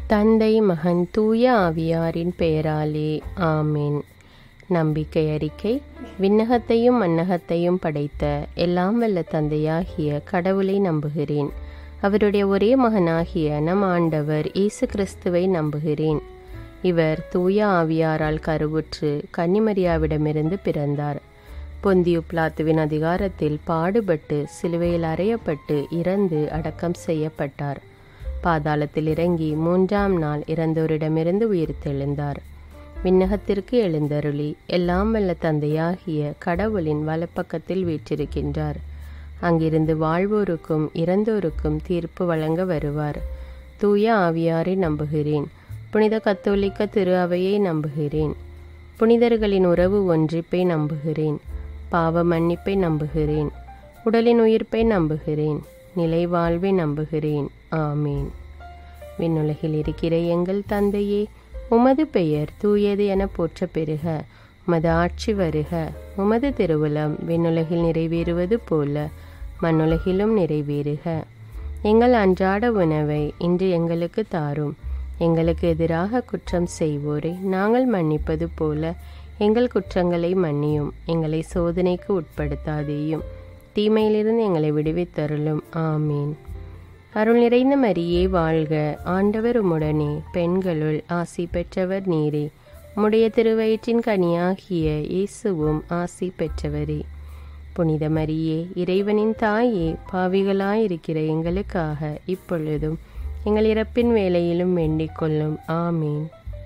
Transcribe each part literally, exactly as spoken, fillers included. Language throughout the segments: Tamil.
தந்தை மகன் தூய ஆவியாரின் பெயராலே ஆமேன். நம்பிக்கை அறிக்கை. விண்ணகத்தையும் மண்ணகத்தையும் படைத்த எல்லாம் வல்ல தந்தையாகிய கடவுளை நம்புகிறேன். அவருடைய ஒரே மகனாகிய நம் ஆண்டவர் இயேசு கிறிஸ்துவை நம்புகிறேன். இவர் தூய ஆவியாரால் கருவுற்று கன்னிமரியாவிடமிருந்து பிறந்தார். பொந்தியு பிலாத்துவின் அதிகாரத்தில் பாடுபட்டு சிலுவையில் அறையப்பட்டு இறந்து அடக்கம் செய்யப்பட்டார். பாதாளத்தில் இறங்கி மூன்றாம் நாள் இறந்தோரிடமிருந்து உயிர்த்தெழுந்தார். விண்ணகத்திற்கு எழுந்தருளி எல்லாம் வல்ல தந்தையாகிய கடவுளின் வலப்பக்கத்தில் வீற்றிருக்கின்றார். அங்கிருந்து வாழ்வோருக்கும் இறந்தோருக்கும் தீர்ப்பு வழங்க வருவார். தூய ஆவியாரை நம்புகிறேன். புனித கத்தோலிக்க திரு அவையை நம்புகிறேன். புனிதர்களின் உறவு ஒன்றிப்பை நம்புகிறேன். பாவ மன்னிப்பை நம்புகிறேன். உடலின் உயிர்ப்பை நம்புகிறேன். நிலை வாழ்வை நம்புகிறேன். ஆமீன். விண்ணுலகில் இருக்கிற எங்கள் தந்தையே, உமது பெயர் தூயது என போற்ற பெறுக. உமது ஆட்சி வருக. உமது திருவுளம் விண்ணுலகில் நிறைவேறுவது போல மண்ணுலகிலும் நிறைவேறுக. எங்கள் அன்றாட உணவை இன்று எங்களுக்கு தாரும். எங்களுக்கு எதிராக குற்றம் செய்வோரை நாங்கள் மன்னிப்பது போல எங்கள் குற்றங்களை மன்னியும். எங்களை சோதனைக்கு உட்படுத்தாதேயும், தீமையிலிருந்து எங்களை விடுவித்தருளும். ஆமீன். அருள் நிறைந்த மரியே வாழ்க. ஆண்டவர் உம்முடனே, பெண்களுள் ஆசி பெற்றவர் நீரே. உம்முடைய திருவயிற்றின் கனியாகிய இயேசுவும் ஆசி பெற்றவரே. புனித மரியே, இறைவனின் தாயே, பாவிகளாயிருக்கிற எங்களுக்காக இப்பொழுதும் எங்கள் இறப்பின் வேளையிலும் வேண்டிக் கொள்ளும். ஆமீன்.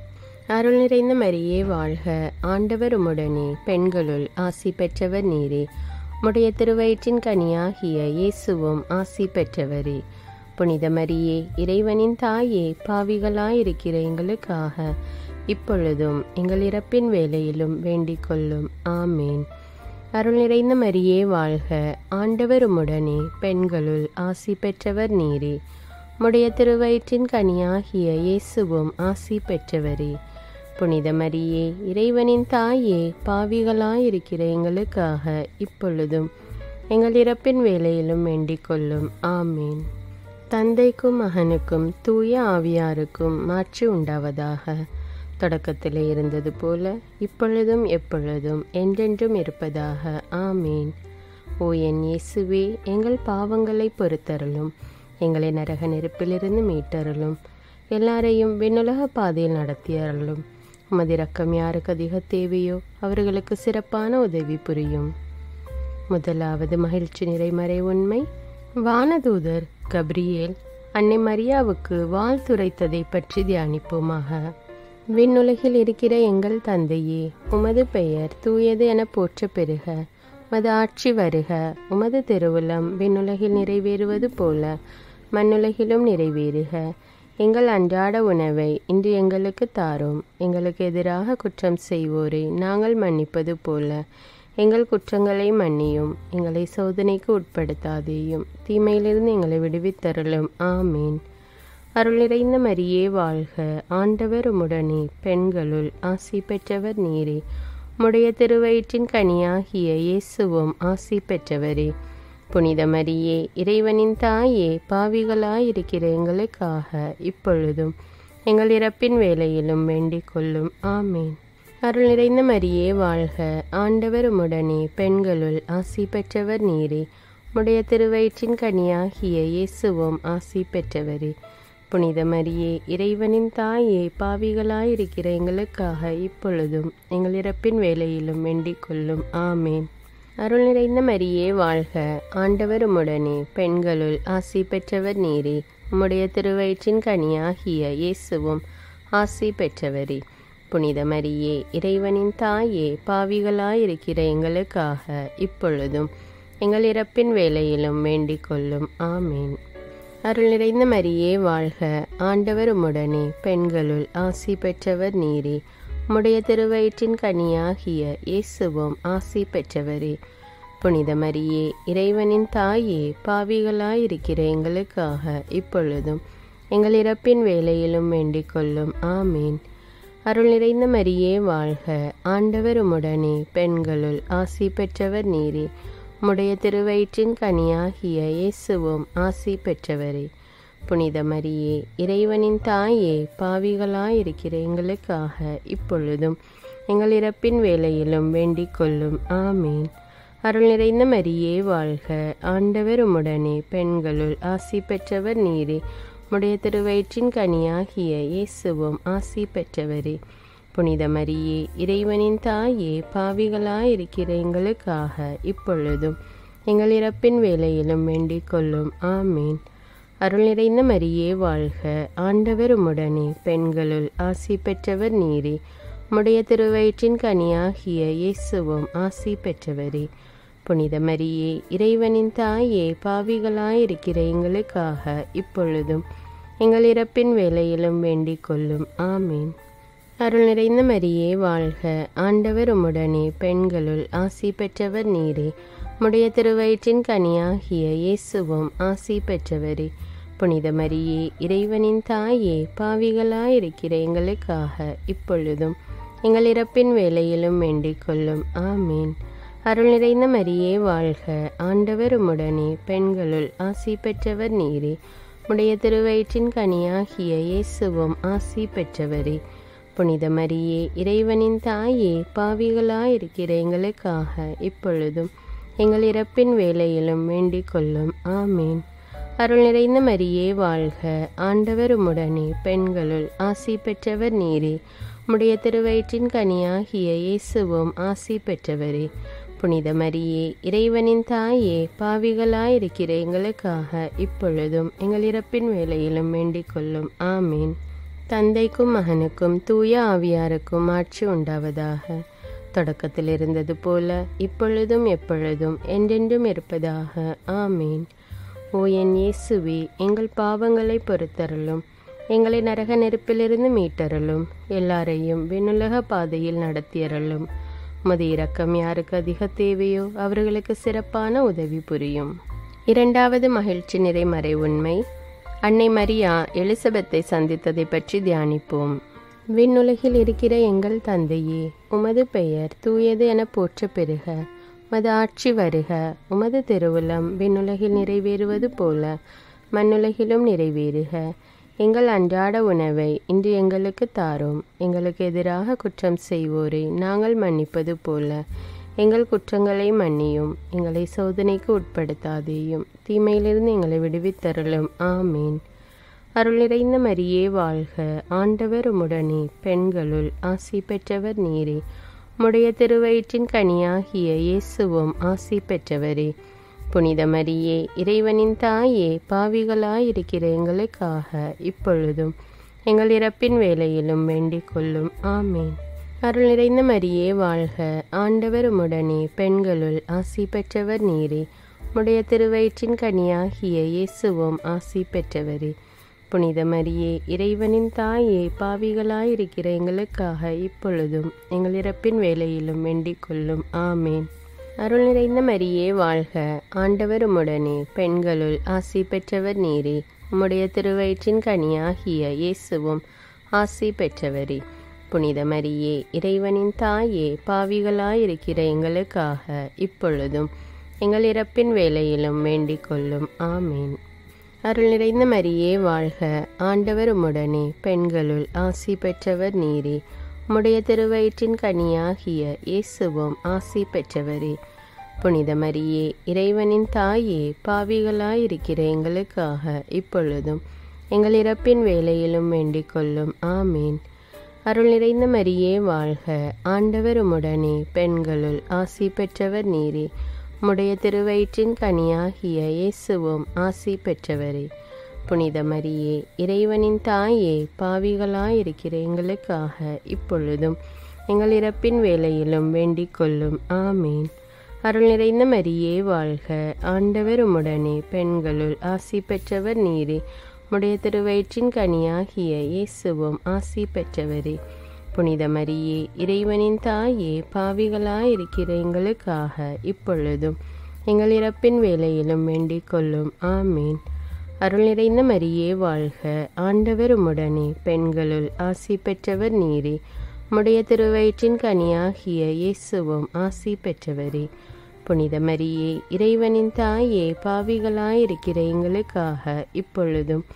அருள் நிறைந்த மரியே வாழ்க. ஆண்டவர் உம்முடனே, பெண்களுள் ஆசி பெற்றவர் நீரே. உம்முடைய திருவயிற்றின் கனியாகிய இயேசுவும் ஆசி பெற்றவரே. புனித மரியே, இறைவனின் தாயே, பாவிகளாயிருக்கிற எங்களுக்காக இப்பொழுதும் எங்கள் இறப்பின் வேளையிலும் வேண்டிக் கொள்ளும். ஆமீன். அருள் நிறைந்த மரியே வாழ்க. ஆண்டவர் உம்முடனே, பெண்களுள் ஆசி பெற்றவர் நீரே. உம்முடைய திருவயிற்றின் கனியாகிய இயேசுவும் ஆசி பெற்றவரே. புனித மரியே, இறைவனின் தாயே, பாவிகளாயிருக்கிற எங்களுக்காக இப்பொழுதும் எங்கள் இறப்பின் வேளையிலும் வேண்டிக் கொள்ளும். ஆமீன். தந்தைக்கும் மகனுக்கும் தூய ஆவியாருக்கும் மாட்சி உண்டாவதாக. தொடக்கத்திலே இருந்தது போல இப்பொழுதும் எப்பொழுதும் என்றென்றும் இருப்பதாக. ஆமீன். ஓ என் இயேசுவே, எங்கள் பாவங்களை பொறுத்தருளும். எங்களை நரக நெருப்பிலிருந்து மீட்டருளும். எல்லாரையும் விண்ணுலக பாதையில் நடத்தியருளும். உமது இரக்கம் யாருக்கு அதிக தேவையோ அவர்களுக்கு சிறப்பான உதவி புரியும். முதலாவது மகிழ்ச்சி நிறைமறை உண்மை. வானதூதர் கப்ரியேல் அன்னை மரியாவுக்கு வாழ்த்துரைத்ததை பற்றி தியானிப்போமாக. விண்ணுலகில் இருக்கிற எங்கள் தந்தையே, உமது பெயர் தூயது என போற்ற பெறுக. உமது ஆட்சி வருக. உமது திருவுளம் விண்ணுலகில் நிறைவேறுவது போல மண்ணுலகிலும் நிறைவேறுக. எங்கள் அன்றாட உணவை இன்று எங்களுக்கு தாரும். எங்களுக்கு எதிராக குற்றம் செய்வோரை நாங்கள் மன்னிப்பது போல எங்கள் குற்றங்களை மன்னியும். எங்களை சோதனைக்கு உட்படுத்தாதேயும், தீமையிலிருந்து எங்களை விடுவித்தருளும். ஆமீன். அருள் நிறைந்த மரியே வாழ்க. ஆண்டவர் உம்முடனே, பெண்களுள் ஆசி பெற்றவர் நீரே. உம்முடைய திருவயிற்றின் கனியாகிய இயேசுவும் ஆசி பெற்றவரே. புனித மரியே, இறைவனின் தாயே, பாவிகளாயிருக்கிற எங்களுக்காக இப்பொழுதும் எங்கள் இறப்பின் வேளையிலும் வேண்டிக் கொள்ளும். ஆமீன். அருள் நிறைந்த மரியே வாழ்க. ஆண்டவர் உம்முடனே, பெண்களுள் ஆசி பெற்றவர் நீரே. உம்முடைய திருவயிற்றின் கனியாகிய இயேசுவும் ஆசி பெற்றவரே. புனித மரியே, இறைவனின் தாயே, பாவிகளாயிருக்கிற எங்களுக்காக இப்பொழுதும் எங்கள் இறப்பின் வேளையிலும் வேண்டிக் கொள்ளும். ஆமீன். அருள் நிறைந்த மரியே வாழ்க. ஆண்டவர் உம்முடனே, பெண்களுள் ஆசி பெற்றவர் நீரே. உம்முடைய திருவயிற்றின் கனியாகிய இயேசுவும் ஆசி பெற்றவரே. புனித மரியே, இறைவனின் தாயே, பாவிகளாயிருக்கிற எங்களுக்காக இப்பொழுதும் எங்கள் இறப்பின் வேளையிலும் வேண்டிக் கொள்ளும். ஆமீன். அருள் நிறைந்த மரியே வாழ்க. ஆண்டவர் உம்முடனே, பெண்களுள் ஆசி பெற்றவர் நீரே. உம்முடைய திருவயிற்றின் கனியாகிய இயேசுவும் ஆசி பெற்றவரே. புனித மரியே, இறைவனின் தாயே, பாவிகளாயிருக்கிற எங்களுக்காக இப்பொழுதும் எங்கள் இறப்பின் வேளையிலும் வேண்டிக் கொள்ளும். ஆமீன். அருள் நிறைந்த மரியே வாழ்க. ஆண்டவர் உம்முடனே, பெண்களுள் ஆசி பெற்றவர் நீரே. உம்முடைய திருவயிற்றின் கனியாகிய இயேசுவும் ஆசி பெற்றவரே. புனித மரியே, இறைவனின் தாயே, பாவிகளாயிருக்கிற எங்களுக்காக இப்பொழுதும் எங்கள் இறப்பின் வேளையிலும் வேண்டிக் கொள்ளும். ஆமீன். அருள் நிறைந்த மரியே வாழ்க, ஆண்டவர் உம்முடனே, பெண்களுள் ஆசி பெற்றவர் நீரே. உம்முடைய திருவயிற்றின் கனியாகிய இயேசுவும் ஆசி பெற்றவரே. புனித மரியே, இறைவனின் தாயே, பாவிகளாயிருக்கிற எங்களுக்காக இப்பொழுதும் எங்கள் இறப்பின் வேளையிலும் வேண்டிக் கொள்ளும். ஆமீன். அருள் நிறைந்த மரியே வாழ்க, ஆண்டவர் உம்முடனே, பெண்களுள் ஆசி பெற்றவர் நீரே. உம்முடைய திருவயிற்றின் கனியாகிய இயேசுவும் ஆசி பெற்றவரே. புனித மரியே, இறைவனின் தாயே, பாவிகளாயிருக்கிற எங்களுக்காக இப்பொழுதும் எங்கள் இறப்பின் வேளையிலும் வேண்டிக் கொள்ளும். ஆமீன். அருள் நிறைந்த மரியே வாழ்க, ஆண்டவர் உம்முடனே, பெண்களுள் ஆசி பெற்றவர் நீரே. உம்முடைய திருவயிற்றின் கனியாகிய இயேசுவும் ஆசி பெற்றவரே. புனித மரியே, இறைவனின் தாயே, பாவிகளாயிருக்கிற எங்களுக்காக இப்பொழுதும் எங்கள் இறப்பின் வேளையிலும் வேண்டிக் கொள்ளும். ஆமீன். அருள் நிறைந்த மரியே வாழ்க, ஆண்டவர் உம்முடனே, பெண்களுள் ஆசி பெற்றவர் நீரே. உம்முடைய திருவயிற்றின் கனியாகிய இயேசுவும் ஆசி பெற்றவரே. புனித மரியே, இறைவனின் தாயே, பாவிகளாயிருக்கிற எங்களுக்காக இப்பொழுதும் எங்கள் இறப்பின் வேளையிலும் வேண்டிக் கொள்ளும். ஆமீன். அருள் நிறைந்த மரியே வாழ்க, ஆண்டவர் உம்முடனே, பெண்களுள் ஆசி பெற்றவர் நீரே. உம்முடைய திருவயிற்றின் கனியாகிய இயேசுவும் ஆசி பெற்றவரே. புனித மரியே, இறைவனின் தாயே, பாவிகளாயிருக்கிற எங்களுக்காக இப்பொழுதும் எங்கள் இறப்பின் வேளையிலும் வேண்டிக் கொள்ளும். ஆமீன். தந்தைக்கும் மகனுக்கும் தூய ஆவியாருக்கும் ஆட்சி உண்டாவதாக. தொடக்கத்தில் இருந்தது போல இப்பொழுதும் எப்பொழுதும் என்றென்றும் இருப்பதாக. ஆமீன். ஓ என் இயேசுவே, எங்கள் பாவங்களை பொறுத்தருளும், எங்களை நரக நெருப்பிலிருந்து மீட்டருளும், எல்லாரையும் விண்ணுலக பாதையில் நடத்தியருளும். உமது இரக்கம் யாருக்கு அதிக தேவையோ அவர்களுக்கு சிறப்பான உதவி புரியும். இரண்டாவது மகிழ்ச்சி நிறை மறை உண்மை. அன்னை மரியா எலிசபெத்தை சந்தித்ததை பற்றி தியானிப்போம். விண்ணுலகில் இருக்கிற எங்கள் தந்தையே, உமது பெயர் தூயது என போற்ற பெறுக. உமது ஆட்சி வருக. உமது திருவுளம் விண்ணுலகில் நிறைவேறுவது போல மண்ணுலகிலும் நிறைவேறுக. எங்கள் அன்றாட உணவை இன்று எங்களுக்கு தாரும். எங்களுக்கு எதிராக குற்றம் செய்வோரை நாங்கள் மன்னிப்பது போல எங்கள் குற்றங்களை மன்னியும். எங்களை சோதனைக்கு உட்படுத்தாதேயும், தீமையிலிருந்து எங்களை விடுவித்தருளும். ஆமீன். அருள் நிறைந்த மரியே வாழ்க, ஆண்டவர் உம்முடனே, பெண்களுள் ஆசி பெற்றவர் நீரே. உம்முடைய திருவயிற்றின் கனியாகிய இயேசுவும் ஆசி பெற்றவரே. புனித மரியே, இறைவனின் தாயே, பாவிகளாயிருக்கிற எங்களுக்காக இப்பொழுதும் எங்கள் இறப்பின் வேளையிலும் வேண்டிக் கொள்ளும். ஆமீன். அருள் நிறைந்த மரியே வாழ்க, ஆண்டவர் உம்முடனே, பெண்களுள் ஆசி பெற்றவர் நீரே. உம்முடைய திருவயிற்றின் கனியாகிய இயேசுவும் ஆசி பெற்றவரே. புனித மரியே, இறைவனின் தாயே, பாவிகளாயிருக்கிற எங்களுக்காக இப்பொழுதும் எங்கள் இறப்பின் வேளையிலும் வேண்டிக் கொள்ளும். ஆமீன். அருள் நிறைந்த மரியே வாழ்க, ஆண்டவர் உம்முடனே, பெண்களுள் ஆசி பெற்றவர் நீரே. உம்முடைய திருவயிற்றின் கனியாகிய இயேசுவும் ஆசி பெற்றவரே. புனித மரியே, இறைவனின் தாயே, பாவிகளாயிருக்கிற எங்களுக்காக இப்பொழுதும் எங்கள் இறப்பின் வேளையிலும் வேண்டிக் கொள்ளும். ஆமீன். அருள் நிறைந்த மரியே வாழ்க, ஆண்டவர் உம்முடனே, பெண்களுள் ஆசி பெற்றவர் நீரே. உம்முடைய திருவயிற்றின் கனியாகிய இயேசுவும் ஆசி பெற்றவரே. புனித மரியே, இறைவனின் தாயே, பாவிகளாயிருக்கிற எங்களுக்காக இப்பொழுதும் எங்கள் இறப்பின் வேளையிலும் வேண்டிக் கொள்ளும். ஆமீன். அருள் நிறைந்த மரியே வாழ்க, ஆண்டவர் உம்முடனே, பெண்களுள் ஆசி பெற்றவர் நீரே. உம்முடைய திருவயிற்றின் கனியாகிய இயேசுவும் ஆசி பெற்றவரே. புனித மரியே, இறைவனின் தாயே, பாவிகளாயிருக்கிற எங்களுக்காக இப்பொழுதும் எங்கள் இறப்பின் வேளையிலும் வேண்டிக் கொள்ளும். ஆமீன். அருள் நிறைந்த மரியே வாழ்க, ஆண்டவர் உம்முடனே, பெண்களுள் ஆசி பெற்றவர் நீரே. உம்முடைய திருவயிற்றின் கனியாகிய இயேசுவும் ஆசி பெற்றவரே. புனித மரியே, இறைவனின் தாயே, பாவிகளாயிருக்கிற எங்களுக்காக இப்பொழுதும் எங்கள் இறப்பின் வேளையிலும் வேண்டிக் கொள்ளும். ஆமீன். அருள் நிறைந்த மரியே வாழ்க, ஆண்டவர் உம்முடனே, பெண்களுள் ஆசி பெற்றவர் நீரே. உம்முடைய திருவயிற்றின் கனியாகிய இயேசுவும் ஆசி பெற்றவரே. புனித மரியே, இறைவனின் தாயே, பாவிகளாயிருக்கிற எங்களுக்காக இப்பொழுதும்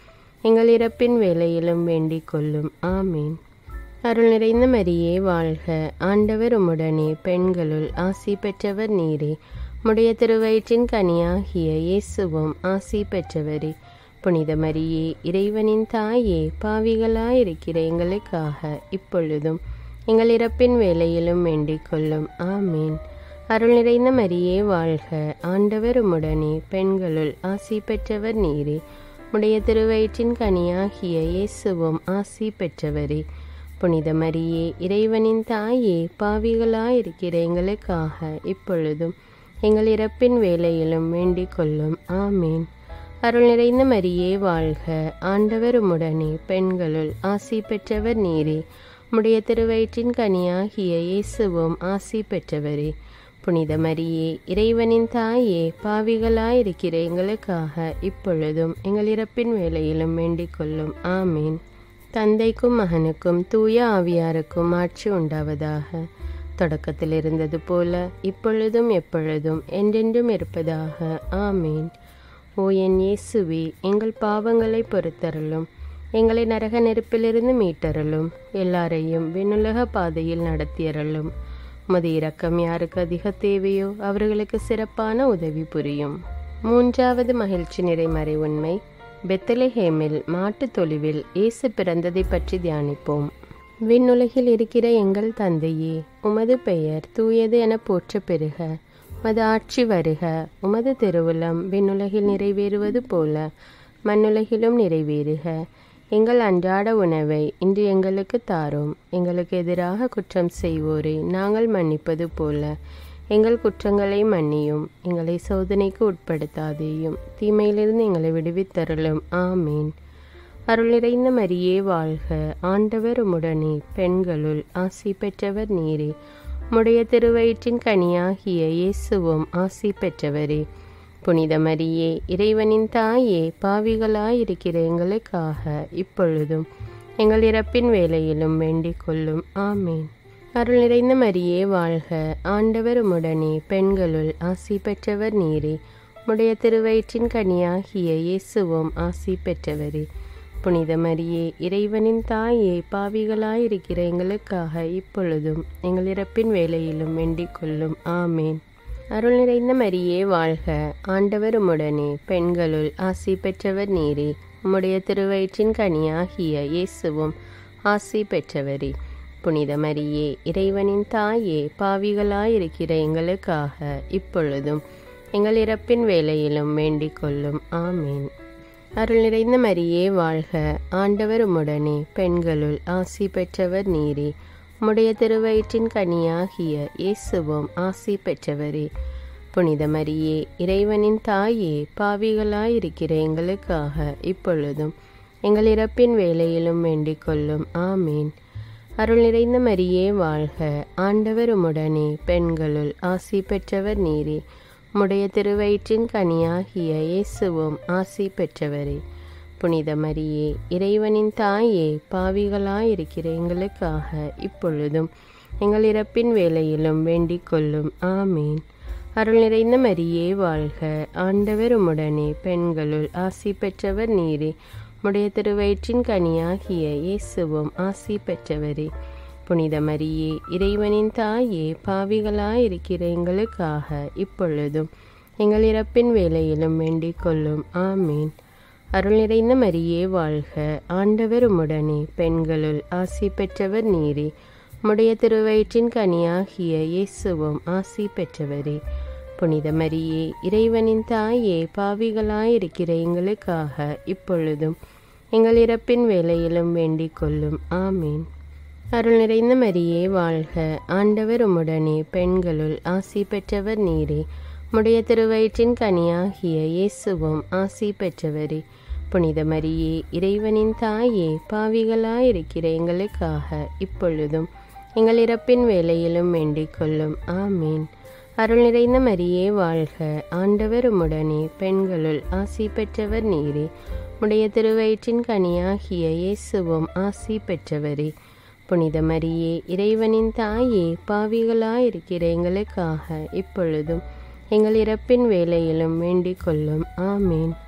எங்கள் இறப்பின் வேளையிலும் வேண்டிக் கொள்ளும். ஆமீன். அருள் நிறைந்த மரியே வாழ்க, ஆண்டவர் உம்முடனே, பெண்களுள் ஆசி பெற்றவர் நீரே. உம்முடைய திருவயிற்றின் கனியாகிய இயேசுவும் ஆசி பெற்றவரே. புனித மரியே, இறைவனின் தாயே, பாவிகளாயிருக்கிற எங்களுக்காக இப்பொழுதும் எங்கள் இறப்பின் வேளையிலும் வேண்டிக் கொள்ளும். ஆமீன். அருள் நிறைந்த மரியே வாழ்க, ஆண்டவர் உம்முடனே, பெண்களுள் ஆசி பெற்றவர் நீரே. உம்முடைய திருவயிற்றின் கனியாகிய இயேசுவும் ஆசி பெற்றவரே. புனித மரியே, இறைவனின் தாயே, பாவிகளாயிருக்கிற எங்களுக்காக இப்பொழுதும் எங்கள் இறப்பின் வேளையிலும் வேண்டிக் கொள்ளும். ஆமீன். அருள் நிறைந்த மரியே வாழ்க, ஆண்டவர் உம்முடனே, பெண்களுள் ஆசி பெற்றவர் நீரே. உம்முடைய திருவயிற்றின் கனியாகிய இயேசுவும் ஆசி பெற்றவரே. புனித மரியே, இறைவனின் தாயே, பாவிகளாயிருக்கிற எங்களுக்காக இப்பொழுதும் எங்கள் இறப்பின் வேளையிலும் வேண்டிக் கொள்ளும். ஆமீன். தந்தைக்கும் மகனுக்கும் தூய ஆவியாருக்கும் ஆட்சி உண்டாவதாக. தொடக்கத்தில் இருந்தது போல இப்பொழுதும் எப்பொழுதும் என்றென்றும் இருப்பதாக. ஆமீன். ஓ என் இயேசுவே, எங்கள் பாவங்களை பொறுத்தருளும், எங்களை நரக நெருப்பிலிருந்து மீட்டருளும், எல்லாரையும் விண்ணுலக பாதையில் நடத்தியருளும். உமது இரக்கம் யாருக்கு அதிக தேவையோ அவர்களுக்கு சிறப்பான உதவி புரியும். மூன்றாவது மகிழ்ச்சி நிறைமறை உண்மை, பெத்லஹேமில் மாட்டு தொழுவில் இயேசு பிறந்ததை பற்றி தியானிப்போம். விண்ணுலகில் இருக்கிற எங்கள் தந்தையே, உமது பெயர் தூயது என போற்ற பெறுக. உமது ஆட்சி வருக. உமது திருவுளம் விண்ணுலகில் நிறைவேறுவது போல மண்ணுலகிலும் நிறைவேறுக. எங்கள் அன்றாட உணவை இன்று எங்களுக்கு தாரும். எங்களுக்கு எதிராக குற்றம் செய்வோரை நாங்கள் மன்னிப்பது போல எங்கள் குற்றங்களை மன்னியும். எங்களை சோதனைக்கு உட்படுத்தாதேயும், தீமையிலிருந்து எங்களை விடுவித்தருளும். ஆமீன். அருள் நிறைந்த மரியே வாழ்க, ஆண்டவர் உம்முடனே, பெண்களுள் ஆசி பெற்றவர் நீரே. உம்முடைய திருவயிற்றின் கனியாகிய இயேசுவும் ஆசி பெற்றவரே. புனித மரியே, இறைவனின் தாயே, பாவிகளாயிருக்கிற எங்களுக்காக இப்பொழுதும் எங்கள் இறப்பின் வேளையிலும் வேண்டிக் கொள்ளும். ஆமீன். அருள் நிறைந்த மரியே வாழ்க, ஆண்டவர் உம்முடனே, பெண்களுள் ஆசி பெற்றவர் நீரே. உம்முடைய திருவயிற்றின் கனியாகிய இயேசுவும் ஆசி பெற்றவரே. புனித மரியே, இறைவனின் தாயே, பாவிகளாயிருக்கிற எங்களுக்காக இப்பொழுதும் எங்கள் இறப்பின் வேளையிலும் வேண்டிக் கொள்ளும். ஆமீன். அருள் நிறைந்த மரியே வாழ்க, ஆண்டவர் உம்முடனே, பெண்களுள் ஆசி பெற்றவர் நீரே. உம்முடைய திருவயிற்றின் கனியாகிய இயேசுவும் ஆசி பெற்றவரே. புனித மரியே, இறைவனின் தாயே, பாவிகளாயிருக்கிற எங்களுக்காக இப்பொழுதும் எங்கள் இறப்பின் வேளையிலும் வேண்டிக் கொள்ளும். ஆமீன். அருள் நிறைந்த மரியே வாழ்க, ஆண்டவர் உம்முடனே, பெண்களுள் ஆசி பெற்றவர் நீரே. உம்முடைய திருவயிற்றின் கனியாகிய இயேசுவும் ஆசி பெற்றவரே. புனித மரியே, இறைவனின் தாயே, பாவிகளாயிருக்கிற எங்களுக்காக இப்பொழுதும் எங்கள் இறப்பின் வேளையிலும் வேண்டிக் கொள்ளும். ஆமீன். அருள் நிறைந்த மரியே வாழ்க, ஆண்டவர் உம்முடனே, பெண்களுள் ஆசி பெற்றவர் நீரே. உம்முடைய திருவயிற்றின் கனியாகிய இயேசுவும் ஆசி பெற்றவரே. புனித மரியே, இறைவனின் தாயே, பாவிகளாயிருக்கிற எங்களுக்காக இப்பொழுதும் எங்கள் இறப்பின் வேளையிலும் வேண்டிக் கொள்ளும். ஆமீன். அருள் நிறைந்த மரியே வாழ்க, ஆண்டவர் உம்முடனே, பெண்களுள் ஆசி பெற்றவர் நீரே. உம்முடைய திருவயிற்றின் கனியாகிய இயேசுவும் ஆசி பெற்றவரே. புனித மரியே, இறைவனின் தாயே, பாவிகளாயிருக்கிற எங்களுக்காக இப்பொழுதும் எங்கள் இறப்பின் வேளையிலும் வேண்டிக் கொள்ளும். ஆமீன். அருள் நிறைந்த மரியே வாழ்க, ஆண்டவர் உம்முடனே, பெண்களுள் ஆசி பெற்றவர் நீரே. உம்முடைய திருவயிற்றின் கனியாகிய இயேசுவும் ஆசி பெற்றவரே. புனித மரியே, இறைவனின் தாயே, பாவிகளாயிருக்கிற எங்களுக்காக இப்பொழுதும் எங்கள் இறப்பின் வேளையிலும் வேண்டிக் கொள்ளும். ஆமீன். அருள் நிறைந்த மரியே வாழ்க, ஆண்டவர் உம்முடனே, பெண்களுள் ஆசி பெற்றவர் நீரே. உம்முடைய திருவயிற்றின் கனியாகிய இயேசுவும் ஆசி பெற்றவரே. புனித மரியே, இறைவனின் தாயே, பாவிகளாயிருக்கிற எங்களுக்காக இப்பொழுதும் எங்கள் இறப்பின் வேளையிலும் வேண்டிக் கொள்ளும். ஆமீன். அருள் நிறைந்த மரியே வாழ்க, ஆண்டவர் உம்முடனே, பெண்களுள் ஆசி பெற்றவர் நீரே. உம்முடைய திருவயிற்றின் கனியாகிய இயேசுவும் ஆசி பெற்றவரே. புனித மரியே, இறைவனின் தாயே, பாவிகளாயிருக்கிற எங்களுக்காக இப்பொழுதும் எங்கள் இறப்பின் வேளையிலும் வேண்டிக் கொள்ளும். ஆமீன்.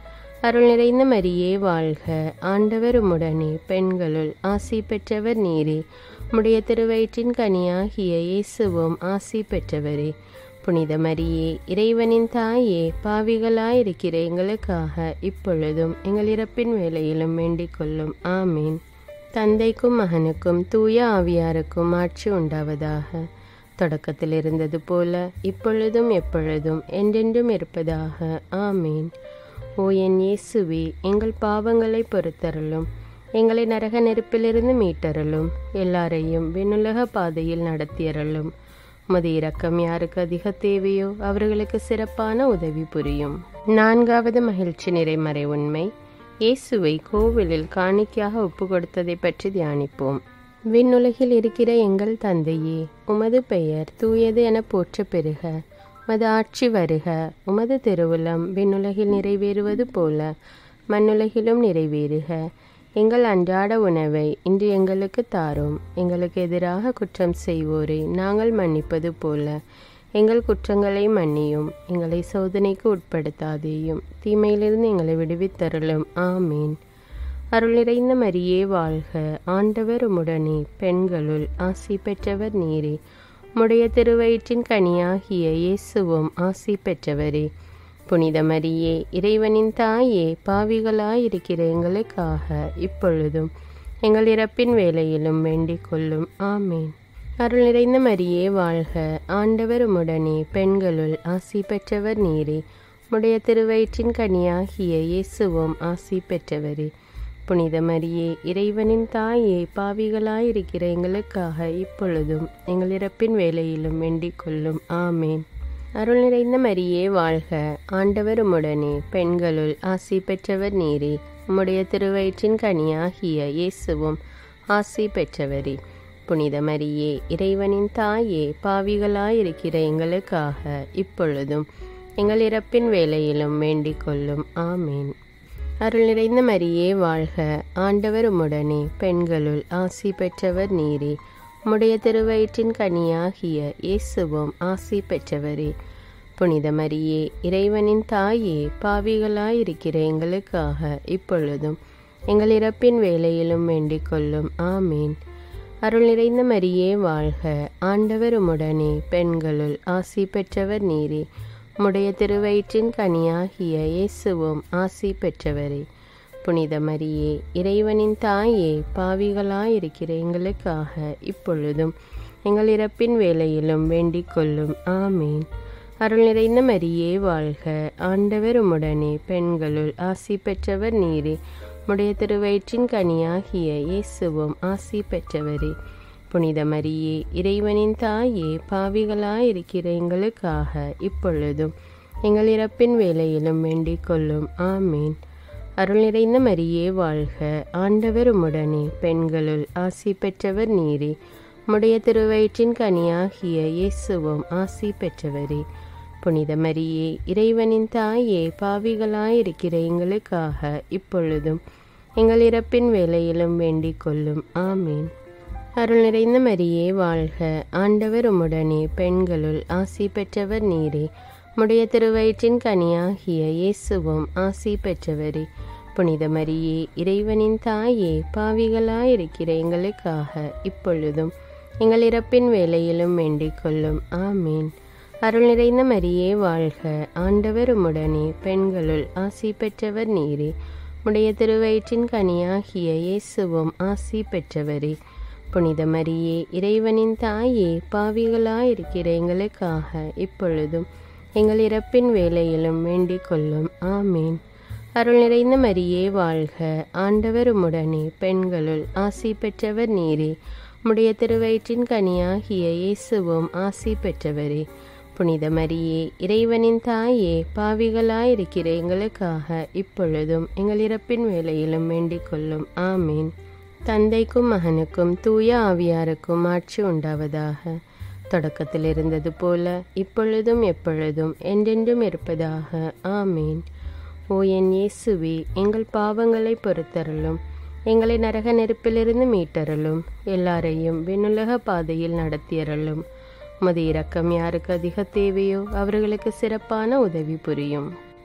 அருள் நிறைந்த மரியே வாழ்க, ஆண்டவர் உம்முடனே, பெண்களுள் ஆசி பெற்றவர் நீரே. உம்முடைய திருவயிற்றின் கனியாகிய இயேசுவும் ஆசி பெற்றவரே. புனித மரியே, இறைவனின் தாயே, பாவிகளாயிருக்கிற எங்களுக்காக இப்பொழுதும் எங்கள் இறப்பின் வேளையிலும் வேண்டிக் கொள்ளும். ஆமீன். தந்தைக்கும் மகனுக்கும் தூய ஆவியாருக்கும் ஆட்சி உண்டாவதாக. தொடக்கத்தில் இருந்தது போல இப்பொழுதும் எப்பொழுதும் என்றென்றும் இருப்பதாக. ஆமீன். ஓ என் இயேசுவே, எங்கள் பாவங்களை பொறுத்தருளும், எங்களை நரக நெருப்பிலிருந்து மீட்டருளும், எல்லாரையும் விண்ணுலக பாதையில் நடத்தியருளும். உமது இரக்கம் யாருக்கு அதிக தேவையோ அவர்களுக்கு சிறப்பான உதவி புரியும். நான்காவது மகிழ்ச்சி நிறைமறை உண்மை, இயேசுவை கோவிலில் காணிக்கையாக ஒப்பு கொடுத்ததை பற்றி தியானிப்போம். விண்ணுலகில் இருக்கிற எங்கள் தந்தையே, உமது பெயர் தூயது என போற்ற பெறுக. உமது ஆட்சி வருக. உமது திருவுளம் விண்ணுலகில் நிறைவேறுவது போல மண்ணுலகிலும் நிறைவேறுக. எங்கள் அன்றாட உணவை இன்று எங்களுக்கு தாரும். எங்களுக்கு எதிராக குற்றம் செய்வோரை நாங்கள் மன்னிப்பது போல எங்கள் குற்றங்களை மன்னியும். எங்களை சோதனைக்கு உட்படுத்தாதேயும், தீமையிலிருந்து எங்களை விடுவித்தருளும். ஆமீன். அருள் நிறைந்த மரியே வாழ்க, ஆண்டவர் உம்முடனே, பெண்களுள் ஆசி பெற்றவர் நீரே. உம்முடைய திருவயிற்றின் கனியாகிய இயேசுவும் ஆசி பெற்றவரே. புனித மரியே, இறைவனின் தாயே, பாவிகளாயிருக்கிற எங்களுக்காக இப்பொழுதும் எங்கள் இறப்பின் வேளையிலும் வேண்டிக் கொள்ளும். ஆமீன். அருள் நிறைந்த மரியே வாழ்க, ஆண்டவர் உம்முடனே, பெண்களுள் ஆசி பெற்றவர் நீரே. உம்முடைய திருவயிற்றின் கனியாகிய இயேசுவும் ஆசி பெற்றவரே. புனித மரியே, இறைவனின் தாயே, பாவிகளாயிருக்கிற எங்களுக்காக இப்பொழுதும் எங்கள் இறப்பின் வேளையிலும் வேண்டிக் கொள்ளும். ஆமேன். அருள் நிறைந்த மரியே வாழ்க, ஆண்டவர் உம்முடனே, பெண்களுள் ஆசி பெற்றவர் நீரே. உம்முடைய திருவயிற்றின் கனியாகிய இயேசுவும் ஆசி பெற்றவரே. புனித மரியே, இறைவனின் தாயே, பாவிகளாயிருக்கிற எங்களுக்காக இப்பொழுதும் எங்கள் இறப்பின் வேளையிலும் வேண்டிக் கொள்ளும். ஆமேன். அருள் நிறைந்த மரியே வாழ்க, ஆண்டவர் உம்முடனே, பெண்களுள் ஆசி பெற்றவர் நீரே. உம்முடைய திருவயிற்றின் கனியாகிய இயேசுவும் ஆசி பெற்றவரே. புனித மரியே, இறைவனின் தாயே, பாவிகளாயிருக்கிற எங்களுக்காக இப்பொழுதும் எங்கள் இறப்பின் வேளையிலும் வேண்டிக் கொள்ளும். ஆமீன். அருள் நிறைந்த மரியே வாழ்க, ஆண்டவர் உம்முடனே, பெண்களுள் ஆசி பெற்றவர் நீரே. உம்முடைய திருவயிற்றின் கனியாகிய இயேசுவும் ஆசி பெற்றவரே. புனித மரியே, இறைவனின் தாயே, பாவிகளாயிருக்கிற எங்களுக்காக இப்பொழுதும் எங்கள் இறப்பின் வேளையிலும் வேண்டிக் கொள்ளும். ஆமீன். அருள் நிறைந்த மரியே வாழ்க, ஆண்டவர் உம்முடனே, பெண்களுள் ஆசி பெற்றவர் நீரே. உம்முடைய திருவயிற்றின் கனியாகிய இயேசுவும் ஆசி பெற்றவரே. புனித மரியே, இறைவனின் தாயே, பாவிகளாயிருக்கிற எங்களுக்காக இப்பொழுதும் எங்கள் இறப்பின் வேளையிலும் வேண்டிக் கொள்ளும். ஆமீன். அருள் நிறைந்த மரியே வாழ்க, ஆண்டவர் உம்முடனே, பெண்களுள் ஆசி பெற்றவர் நீரே. உம்முடைய திருவயிற்றின் கனியாகிய இயேசுவும் ஆசி பெற்றவரே. புனித மரியே, இறைவனின் தாயே, பாவிகளாயிருக்கிற எங்களுக்காக இப்பொழுதும் எங்கள் இறப்பின் வேளையிலும் வேண்டிக் கொள்ளும். ஆமீன். அருள் நிறைந்த மரியே வாழ்க, ஆண்டவர் உம்முடனே, பெண்களுள் ஆசி பெற்றவர் நீரே. உம்முடைய திருவயிற்றின் கனியாகிய இயேசுவும் ஆசி பெற்றவரே. புனித மரியே, இறைவனின் தாயே, பாவிகளாயிருக்கிற எங்களுக்காக இப்பொழுதும் எங்கள் இறப்பின் வேளையிலும் வேண்டிக் கொள்ளும். ஆமீன். அருள் நிறைந்த மரியே வாழ்க, ஆண்டவர் உம்முடனே, பெண்களுள் ஆசி பெற்றவர் நீரே. உம்முடைய திருவயிற்றின் கனியாகிய இயேசுவும் ஆசி பெற்றவரே. புனித மரியே, இறைவனின் தாயே, பாவிகளாயிருக்கிற எங்களுக்காக இப்பொழுதும் எங்கள் இறப்பின் வேளையிலும் வேண்டிக் கொள்ளும். ஆமீன். அருள் நிறைந்த மரியே வாழ்க, ஆண்டவர் உம்முடனே, பெண்களுள் ஆசி பெற்றவர் நீரே. உம்முடைய திருவயிற்றின் கனியாகிய இயேசுவும் ஆசி பெற்றவரே. புனித மரியே, இறைவனின் தாயே, பாவிகளாயிருக்கிற எங்களுக்காக இப்பொழுதும் எங்கள் இறப்பின் வேளையிலும் வேண்டிக் கொள்ளும். ஆமீன். தந்தைக்கும் மகனுக்கும் தூய ஆவியாருக்கும் ஆட்சி உண்டாவதாக. தொடக்கத்தில் இருந்தது போல இப்பொழுதும் எப்பொழுதும் என்றென்றும் இருப்பதாக. ஆமீன். ஓ என் இயேசுவே, எங்கள் பாவங்களை பொறுத்தருளும், எங்களை நரக நெருப்பிலிருந்து மீட்டருளும், எல்லாரையும் விண்ணுலக பாதையில் நடத்தியருளும். உமது இரக்கம் யாருக்கு அதிக தேவையோ அவர்களுக்கு சிறப்பான உதவி புரியும்.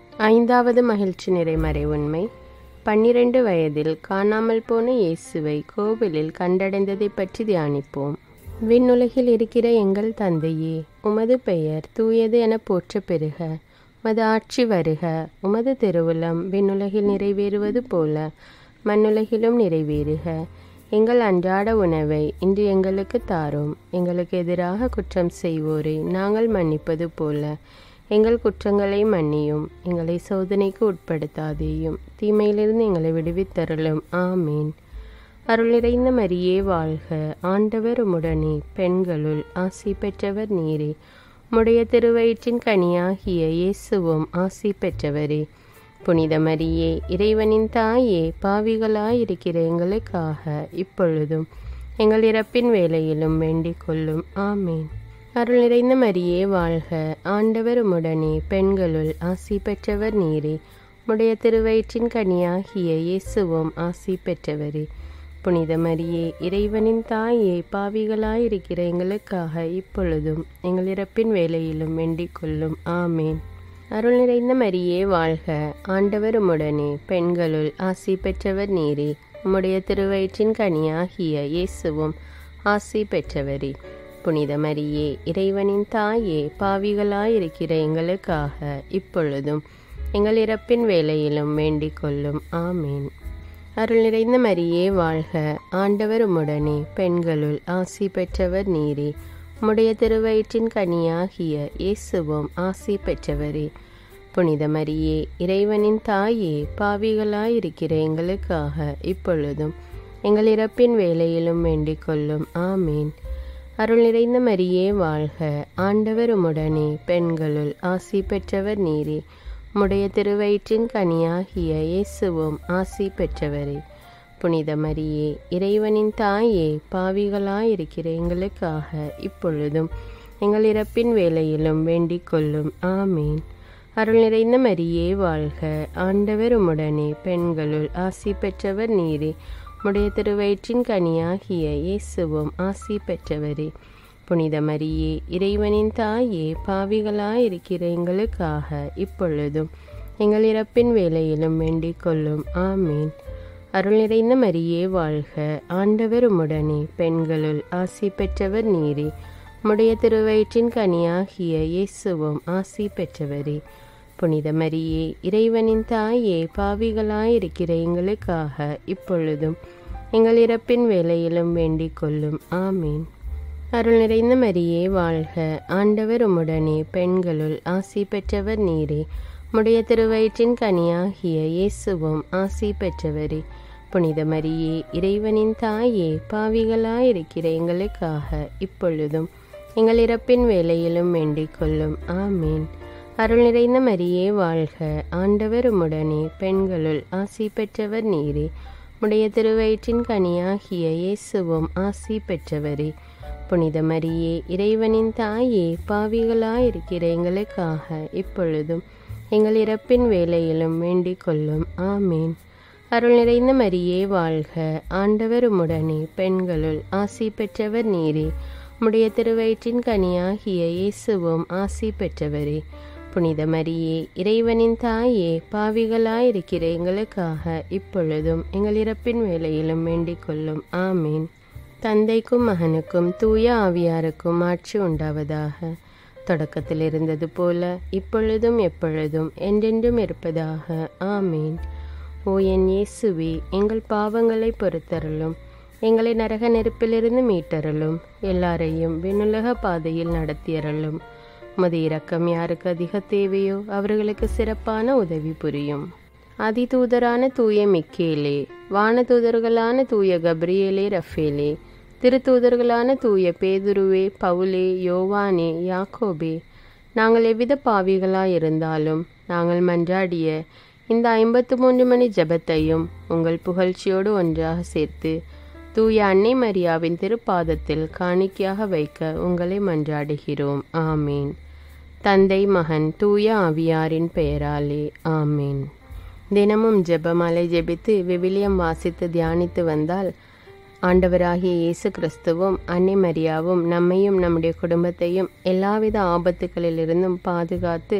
ஐந்தாவது மகிழ்ச்சி நிறைமறை உண்மை. பன்னிரண்டு வயதில் காணாமல் போன இயேசுவை கோவிலில் கண்டடைந்ததை பற்றி தியானிப்போம். விண்ணுலகில் இருக்கிற எங்கள் தந்தையே, உமது பெயர் தூயது என போற்ற பெறுக. உமது ஆட்சி வருக. உமது திருவுளம் விண்ணுலகில் நிறைவேறுவது போல மண்ணுலகிலும் நிறைவேறுக. எங்கள் அன்றாட உணவை இன்று எங்களுக்கு தாரும். எங்களுக்கு எதிராக குற்றம் செய்வோரை நாங்கள் மன்னிப்பது போல எங்கள் குற்றங்களை மன்னியும். எங்களை சோதனைக்கு உட்படுத்தாதேயும், தீமையிலிருந்து எங்களை விடுவித்தருளும். ஆமீன். அருள் நிறைந்த மரியே வாழ்க. ஆண்டவர் உம்முடனே, பெண்களுள் ஆசி பெற்றவர் நீரே. உம்முடைய திருவயிற்றின் கனியாகிய இயேசுவும் ஆசி பெற்றவரே. புனித மரியே, இறைவனின் தாயே, பாவிகளாயிருக்கிற எங்களுக்காக இப்பொழுதும் எங்கள் இறப்பின் வேளையிலும் வேண்டிக் கொள்ளும். ஆமீன். அருள் நிறைந்த மரியே வாழ்க. ஆண்டவர் உம்முடனே, பெண்களுள் ஆசி பெற்றவர் நீரே. உம்முடைய திருவயிற்றின் கனியாகிய இயேசுவும் ஆசி பெற்றவரே. புனித மரியே, இறைவனின் தாயே, பாவிகளாயிருக்கிற எங்களுக்காக இப்பொழுதும் எங்கள் இறப்பின் வேளையிலும் வேண்டிக் கொள்ளும். ஆமீன். அருள் நிறைந்த மரியே வாழ்க. ஆண்டவர் உம்முடனே, பெண்களுள் ஆசி பெற்றவர் நீரே. உம்முடைய திருவயிற்றின் கனியாகிய இயேசுவும் ஆசி பெற்றவரே. புனித மரியே, இறைவனின் தாயே, பாவிகளாயிருக்கிற எங்களுக்காக இப்பொழுதும் எங்கள் இறப்பின் வேளையிலும் வேண்டிக் கொள்ளும். ஆமீன். அருள் நிறைந்த மரியே வாழ்க. ஆண்டவர் உம்முடனே, பெண்களுள் ஆசி பெற்றவர் நீரே. உம்முடைய திருவயிற்றின் கனியாகிய இயேசுவும் ஆசி பெற்றவரே. புனித மரியே, இறைவனின் தாயே, பாவிகளாயிருக்கிற எங்களுக்காக இப்பொழுதும் எங்கள் இறப்பின் வேளையிலும் வேண்டிக் கொள்ளும். ஆமீன். அருள் நிறைந்த மரியே வாழ்க. ஆண்டவர் உம்முடனே, பெண்களுள் ஆசி பெற்றவர் நீரே. உம்முடைய திருவயிற்றின் கனியாகிய இயேசுவும் ஆசி பெற்றவரே. புனித மரியே, இறைவனின் தாயே, பாவிகளாயிருக்கிற எங்களுக்காக இப்பொழுதும் எங்கள் இறப்பின் வேளையிலும் வேண்டிக் கொள்ளும். ஆமீன். அருள் நிறைந்த மரியே வாழ்க. ஆண்டவர் உம்முடனே, பெண்களுள் ஆசி பெற்றவர் நீரே. உம்முடைய திருவயிற்றின் கனியாகிய இயேசுவும் ஆசி பெற்றவரே. புனித மரியே, இறைவனின் தாயே, பாவிகளாயிருக்கிற எங்களுக்காக இப்பொழுதும் எங்கள் இறப்பின் வேளையிலும் வேண்டிக் கொள்ளும். ஆமீன். அருள் நிறைந்த மரியே வாழ்க. ஆண்டவர் உம்முடனே, பெண்களுள் ஆசி பெற்றவர் நீரே. உம்முடைய திருவயிற்றின் கனியாகிய இயேசுவும் ஆசி பெற்றவரே. புனித மரியே, இறைவனின் தாயே, பாவிகளாயிருக்கிற எங்களுக்காக இப்பொழுதும் எங்கள் இறப்பின் வேளையிலும் வேண்டிக் கொள்ளும். ஆமீன். அருள் நிறைந்த மரியே வாழ்க. ஆண்டவர் உம்முடனே, பெண்களுள் ஆசி பெற்றவர் நீரே. உம்முடைய திருவயிற்றின் கனியாகிய இயேசுவும் ஆசி பெற்றவரே. புனித மரியே, இறைவனின் தாயே, பாவிகளாயிருக்கிற எங்களுக்காக இப்பொழுதும் எங்கள் இறப்பின் வேளையிலும் வேண்டிக் கொள்ளும். ஆமீன். அருள் நிறைந்த மரியே வாழ்க. ஆண்டவர் உம்முடனே, பெண்களுள் ஆசி பெற்றவர் நீரே. உம்முடைய திருவயிற்றின் கனியாகிய இயேசுவும் ஆசி பெற்றவரே. புனித மரியே, இறைவனின் தாயே, பாவிகளாயிருக்கிற எங்களுக்காக இப்பொழுதும் எங்கள் இறப்பின் வேளையிலும் வேண்டிக் கொள்ளும். ஆமீன். அருள் நிறைந்த மரியே வாழ்க. ஆண்டவர் உம்முடனே, பெண்களுள் ஆசி பெற்றவர் நீரே. உம்முடைய திருவயிற்றின் கனியாகிய இயேசுவும் ஆசி பெற்றவரே. புனித மரியே, இறைவனின் தாயே, பாவிகளாயிருக்கிற எங்களுக்காக இப்பொழுதும் எங்கள் இறப்பின் வேளையிலும் வேண்டிக் கொள்ளும். ஆமீன். தந்தைக்கும் மகனுக்கும் தூய ஆவியாருக்கும் ஆட்சி உண்டாவதாக. தொடக்கத்தில் இருந்தது போல இப்பொழுதும் எப்பொழுதும் என்றென்றும் இருப்பதாக. ஆமீன். ஓ என் இயேசுவே, எங்கள் பாவங்களை பொறுத்தருளும். எங்களை நரக நெருப்பிலிருந்து மீட்டருளும். எல்லாரையும் விண்ணுலக பாதையில் நடத்தியருளும். உமது இரக்கம் யாருக்கு அதிக தேவையோ அவர்களுக்கு சிறப்பான உதவி புரியும். அதிதூதரான தூய மிக்கேலே, வானதூதர்களான தூய கப்ரியேலே, ரஃபேலே, திருத்தூதர்களான தூய பேதுருவே, பவுலே, யோவானே, யாக்கோபே, நாங்கள் எவ்வித பாவிகளாயிருந்தாலும் நாங்கள் மன்றாடிய இந்த ஐம்பத்து மூன்று மணி ஜெபத்தையும் உங்கள் புகழ்ச்சியோடு ஒன்றாக சேர்த்து தூய அன்னை மரியாவின் திருப்பாதத்தில் காணிக்கையாக வைக்க உங்களை மன்றாடுகிறோம். ஆமீன். தந்தை, மகன், தூய ஆவியாரின் பெயராலே. ஆமீன். தினமும் ஜெபமாலை ஜெபித்து விவிலியம் வாசித்து தியானித்து வந்தால் ஆண்டவராகிய இயேசு கிறிஸ்துவும் அன்னை மரியாவும் நம்மையும் நம்முடைய குடும்பத்தையும் எல்லாவித ஆபத்துகளிலிருந்தும் பாதுகாத்து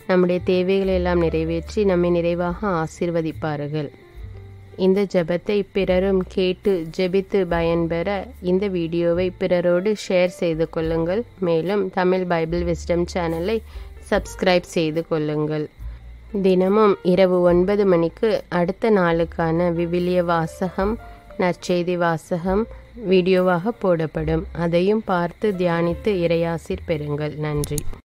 நம்முடைய தேவைகளை எல்லாம் நிறைவேற்றி நம்மை நிறைவாக ஆசீர்வதிப்பார்கள். இந்த ஜெபத்தை பிறரும் கேட்டு ஜெபித்து பயன்பெற இந்த வீடியோவை பிறரோடு ஷேர் செய்து கொள்ளுங்கள். மேலும் தமிழ் பைபிள் விஸ்டம் சேனலை சப்ஸ்கிரைப் செய்து கொள்ளுங்கள். தினமும் இரவு ஒன்பது மணிக்கு அடுத்த நாளுக்கான விவிலிய வாசகம், நற்செய்தி வாசகம் வீடியோவாக போடப்படும். அதையும் பார்த்து தியானித்து இறையாசீர் பெறுங்கள். நன்றி.